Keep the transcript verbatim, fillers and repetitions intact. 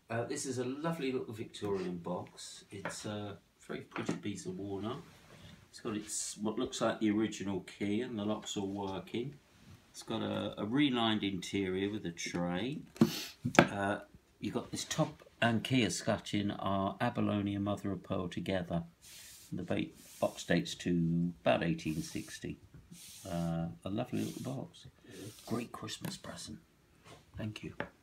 Uh, this is a lovely little Victorian box. It's a very pretty piece of walnut. It's got its what looks like the original key, and the lock's all working. It's got a, a relined interior with a tray. Uh, you've got this top and key escutcheon are Abalone and mother of pearl together. The box dates to about eighteen sixty. Uh, a lovely little box. Great Christmas present. Thank you.